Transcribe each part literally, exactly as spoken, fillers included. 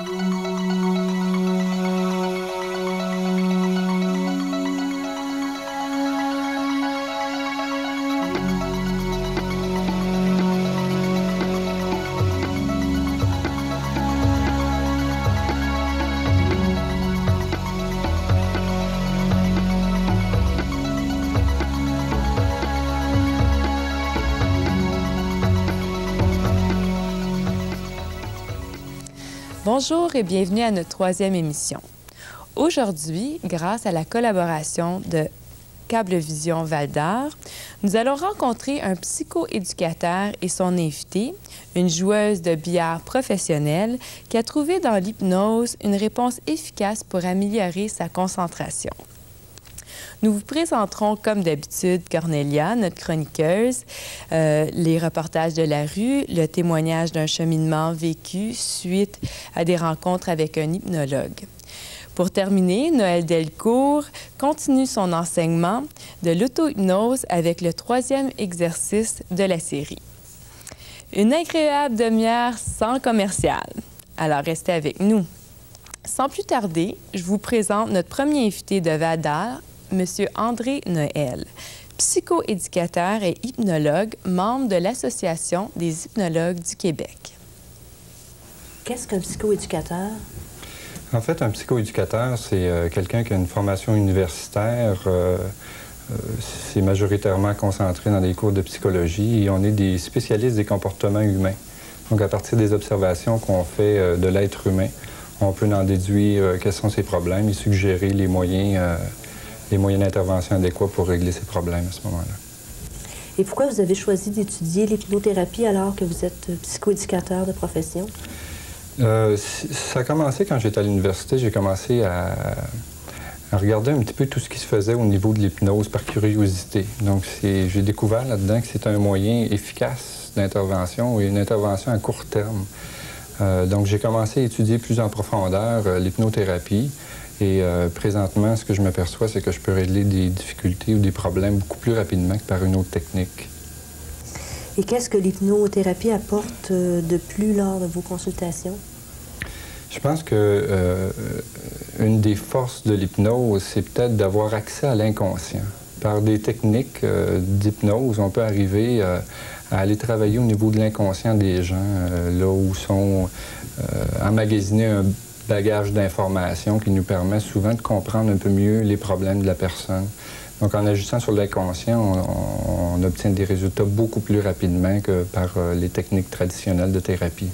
Bonjour et bienvenue à notre troisième émission. Aujourd'hui, grâce à la collaboration de Cablevision Val-d'Or, nous allons rencontrer un psychoéducateur et son invité, une joueuse de billard professionnelle qui a trouvé dans l'hypnose une réponse efficace pour améliorer sa concentration. Nous vous présenterons, comme d'habitude, Cornelia, notre chroniqueuse, euh, les reportages de la rue, le témoignage d'un cheminement vécu suite à des rencontres avec un hypnologue. Pour terminer, Noël Delcourt continue son enseignement de l'auto-hypnose avec le troisième exercice de la série. Une agréable demi-heure sans commercial. Alors, restez avec nous. Sans plus tarder, je vous présente notre premier invité de Val-d'Or, M. André Noël, psychoéducateur et hypnologue, membre de l'Association des hypnologues du Québec. Qu'est-ce qu'un psychoéducateur? En fait, un psychoéducateur, c'est euh, quelqu'un qui a une formation universitaire. Euh, euh, c'est majoritairement concentré dans des cours de psychologie et on est des spécialistes des comportements humains. Donc, à partir des observations qu'on fait euh, de l'être humain, on peut en déduire euh, quels sont ses problèmes et suggérer les moyens euh, les moyens d'intervention adéquats pour régler ces problèmes à ce moment-là. Et pourquoi vous avez choisi d'étudier l'hypnothérapie alors que vous êtes psychoéducateur de profession? Euh, ça a commencé quand j'étais à l'université. J'ai commencé à, à regarder un petit peu tout ce qui se faisait au niveau de l'hypnose par curiosité. Donc, j'ai découvert là-dedans que c'est un moyen efficace d'intervention et une intervention à court terme. Euh, donc, j'ai commencé à étudier plus en profondeur euh, l'hypnothérapie. Et euh, présentement, ce que je m'aperçois, c'est que je peux régler des difficultés ou des problèmes beaucoup plus rapidement que par une autre technique. Et qu'est-ce que l'hypnothérapie apporte euh, de plus lors de vos consultations? Je pense que euh, une des forces de l'hypnose, c'est peut-être d'avoir accès à l'inconscient. Par des techniques euh, d'hypnose, on peut arriver euh, à aller travailler au niveau de l'inconscient des gens, euh, là où sont euh, emmagasinés un bagage d'informations qui nous permet souvent de comprendre un peu mieux les problèmes de la personne. Donc, en agissant sur l'inconscient, on, on, on obtient des résultats beaucoup plus rapidement que par euh, les techniques traditionnelles de thérapie.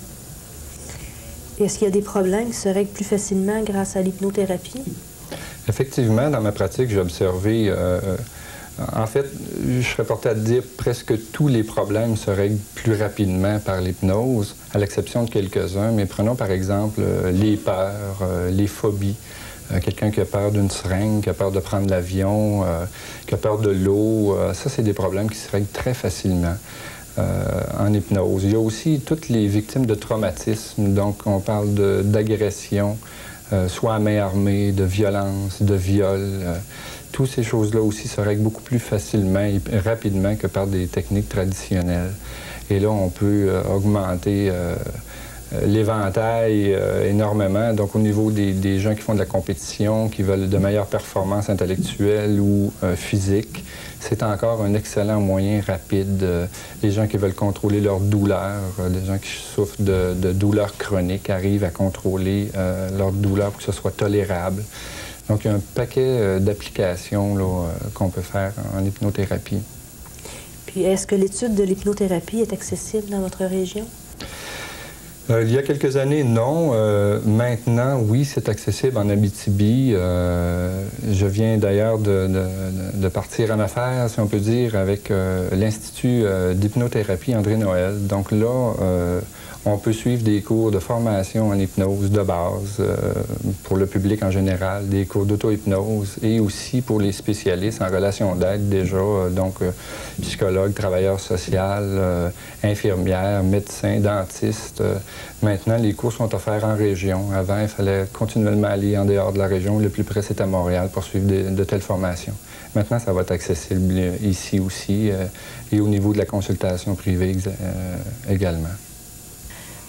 Est-ce qu'il y a des problèmes qui se règlent plus facilement grâce à l'hypnothérapie? Effectivement, dans ma pratique, j'ai observé... Euh, En fait, je serais porté à dire que presque tous les problèmes se règlent plus rapidement par l'hypnose, à l'exception de quelques-uns. Mais prenons par exemple euh, les peurs, euh, les phobies. Euh, Quelqu'un qui a peur d'une seringue, qui a peur de prendre l'avion, euh, qui a peur de l'eau. Euh, ça, c'est des problèmes qui se règlent très facilement euh, en hypnose. Il y a aussi toutes les victimes de traumatisme. Donc, on parle d'agression, euh, soit à main armée, de violence, de viol. Euh, Toutes ces choses-là aussi se règlent beaucoup plus facilement et rapidement que par des techniques traditionnelles. Et là, on peut euh, augmenter euh, l'éventail euh, énormément. Donc, au niveau des, des gens qui font de la compétition, qui veulent de meilleures performances intellectuelles ou euh, physiques, c'est encore un excellent moyen rapide. Euh, les gens qui veulent contrôler leur douleur, euh, les gens qui souffrent de, de douleurs chroniques arrivent à contrôler euh, leur douleur pour que ce soit tolérable. Donc, il y a un paquet euh, d'applications euh, qu'on peut faire en hypnothérapie. Puis, est-ce que l'étude de l'hypnothérapie est accessible dans votre région? Euh, il y a quelques années, non. Euh, maintenant, oui, c'est accessible en Abitibi. Euh, je viens d'ailleurs de, de, de partir en affaires, si on peut dire, avec euh, l'Institut euh, d'hypnothérapie André Noël. Donc là, euh, on peut suivre des cours de formation en hypnose de base euh, pour le public en général, des cours d'auto-hypnose et aussi pour les spécialistes en relation d'aide déjà, euh, donc euh, psychologues, travailleurs sociaux, euh, infirmières, médecins, dentistes. Euh, maintenant, les cours sont offerts en région. Avant, il fallait continuellement aller en dehors de la région. Le plus près, c'est à Montréal pour suivre de, de telles formations. Maintenant, ça va être accessible ici aussi euh, et au niveau de la consultation privée euh, également.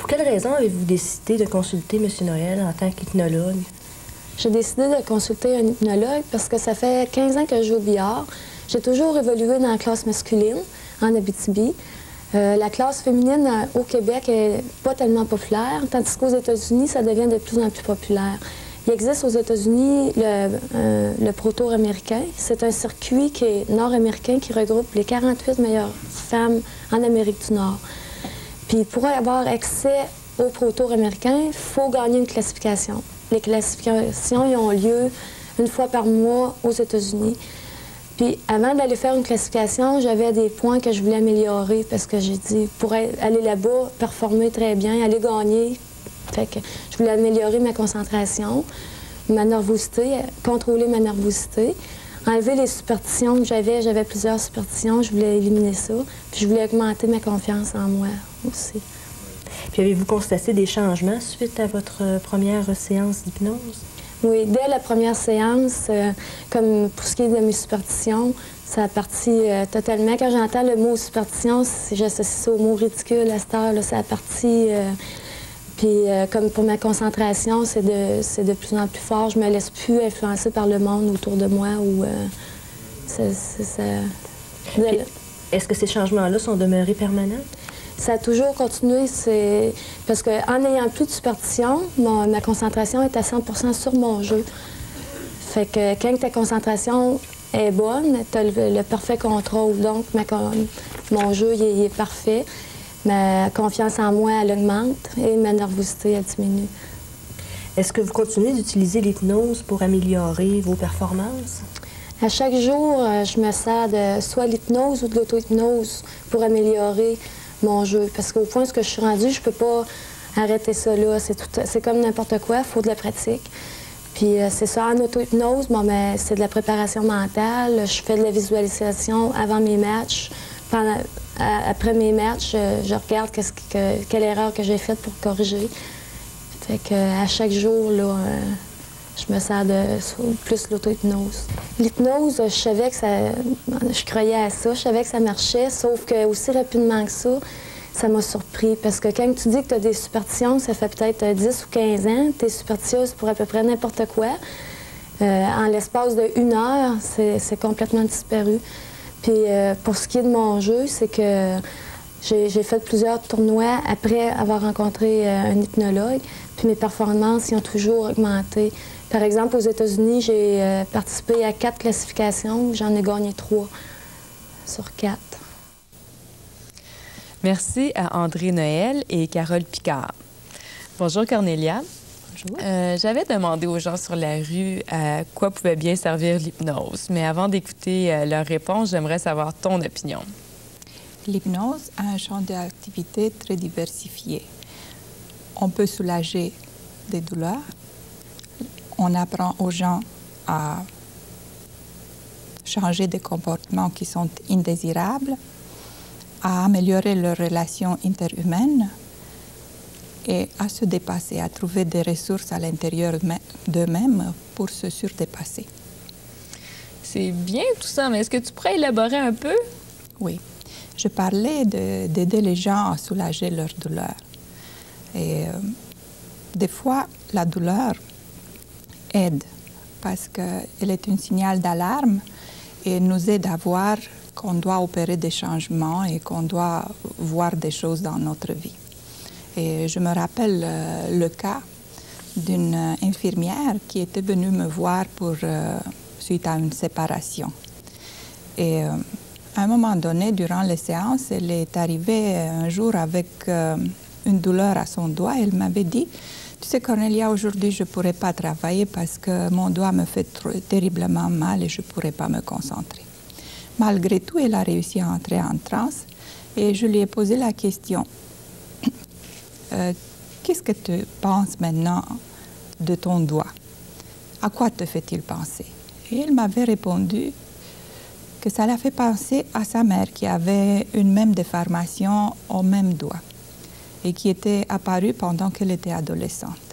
Pour quelle raison avez-vous décidé de consulter M. Noël en tant qu'hypnologue? J'ai décidé de consulter un hypnologue parce que ça fait quinze ans que je joue au billard. J'ai toujours évolué dans la classe masculine, en Abitibi. Euh, la classe féminine euh, au Québec est pas tellement populaire, tandis qu'aux États-Unis, ça devient de plus en plus populaire. Il existe aux États-Unis le, euh, le Pro Tour américain. C'est un circuit qui est nord-américain qui regroupe les quarante-huit meilleures femmes en Amérique du Nord. Puis pour avoir accès au Pro Tour américain, il faut gagner une classification. Les classifications ils ont lieu une fois par mois aux États-Unis. Puis avant d'aller faire une classification, j'avais des points que je voulais améliorer parce que j'ai dit, pour aller là-bas, performer très bien, aller gagner. Fait que je voulais améliorer ma concentration, ma nervosité, contrôler ma nervosité, enlever les superstitions que j'avais. J'avais plusieurs superstitions, je voulais éliminer ça. Puis je voulais augmenter ma confiance en moi aussi. Puis avez-vous constaté des changements suite à votre première séance d'hypnose? Oui, dès la première séance, euh, comme pour ce qui est de mes superstitions, ça a parti euh, totalement. Quand j'entends le mot superstition, j'associe ça au mot ridicule à cette heure-là. Ça a parti. Euh, puis euh, comme pour ma concentration, c'est de, c'est de plus en plus fort. Je me laisse plus influencer par le monde autour de moi. Ou, euh, c'est, c'est, ça... Est-ce que ces changements-là sont demeurés permanents? Ça a toujours continué, c'est parce qu'en n'ayant plus de superstition, mon, ma concentration est à cent pour cent sur mon jeu. Fait que quand ta concentration est bonne, tu as le, le parfait contrôle. Donc, ma, mon jeu, il est, il est parfait. Ma confiance en moi, elle augmente et ma nervosité, elle diminue. Est-ce que vous continuez d'utiliser l'hypnose pour améliorer vos performances? À chaque jour, je me sers de soit l'hypnose ou de l'auto-hypnose pour améliorer mon jeu. Parce qu'au point où je suis rendue, je peux pas arrêter ça là. C'est comme n'importe quoi, il faut de la pratique. Puis euh, c'est ça, en auto-hypnose, bon, ben, c'est de la préparation mentale. Je fais de la visualisation avant mes matchs. Pendant, à, après mes matchs, je, je regarde que, que, quelle erreur que j'ai faite pour corriger. Fait que à chaque jour, là, euh, je me sers de plus l'auto-hypnose. L'hypnose, je savais que ça... Je croyais à ça, je savais que ça marchait, sauf que aussi rapidement que ça, ça m'a surpris. Parce que quand tu dis que tu as des superstitions, ça fait peut-être dix ou quinze ans, tu es superstitieuse pour à peu près n'importe quoi. Euh, en l'espace d'une heure, c'est complètement disparu. Puis euh, pour ce qui est de mon jeu, c'est que j'ai fait plusieurs tournois après avoir rencontré euh, un hypnologue, puis mes performances y ont toujours augmenté. Par exemple, aux États-Unis, j'ai euh, participé à quatre classifications, j'en ai gagné trois sur quatre. Merci à André Noël et Carole Picard. Bonjour Cornélia. Bonjour. Euh, J'avais demandé aux gens sur la rue à quoi pouvait bien servir l'hypnose, mais avant d'écouter euh, leur réponse, j'aimerais savoir ton opinion. L'hypnose a un champ d'activité très diversifié. On peut soulager des douleurs. On apprend aux gens à changer des comportements qui sont indésirables, à améliorer leurs relations interhumaines et à se dépasser, à trouver des ressources à l'intérieur d'eux-mêmes pour se surdépasser. C'est bien tout ça, mais est-ce que tu pourrais élaborer un peu? Oui. Je parlais d'aider les gens à soulager leur douleur. Et euh, des fois, la douleur aide parce qu'elle est un signal d'alarme et nous aide à voir qu'on doit opérer des changements et qu'on doit voir des choses dans notre vie. Et je me rappelle euh, le cas d'une infirmière qui était venue me voir pour, euh, suite à une séparation. Et euh, à un moment donné, durant les séances, elle est arrivée un jour avec euh, une douleur à son doigt. Elle m'avait dit, tu sais Cornélia, aujourd'hui je ne pourrais pas travailler parce que mon doigt me fait trop, terriblement mal et je ne pourrais pas me concentrer. Malgré tout, elle a réussi à entrer en transe et je lui ai posé la question, euh, qu'est-ce que tu penses maintenant de ton doigt? À quoi te fait-il penser? Et elle m'avait répondu que ça l'a fait penser à sa mère qui avait une même déformation au même doigt et qui était apparue pendant qu'elle était adolescente.